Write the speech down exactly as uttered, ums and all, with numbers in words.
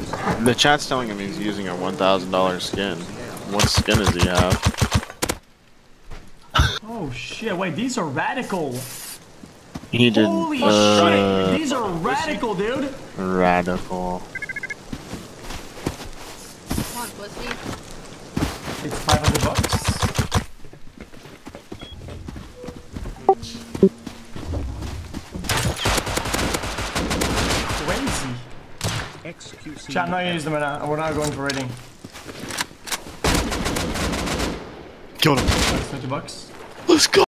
The chat's telling him he's using a one thousand dollar skin. What skin does he have? Oh shit, wait, these are radical. He did. Holy uh, shit, these are radical, dude. Radical. Come on, pussy. It's five hundred bucks. Crazy. Chat, I'm not gonna use them right now. We're not going for raiding. Killed him. twenty bucks. Let's go.